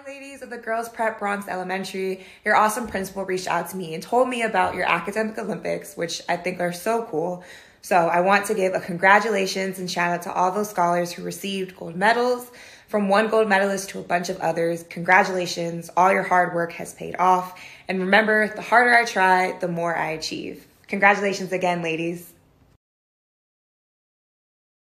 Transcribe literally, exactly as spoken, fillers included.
Ladies of the Girls Prep Bronx Elementary. Your awesome principal reached out to me and told me about your academic Olympics, which I think are so cool. So I want to give a congratulations and shout out to all those scholars who received gold medals, from one gold medalist to a bunch of others. Congratulations, all your hard work has paid off. And remember, the harder I try, the more I achieve. Congratulations again, ladies.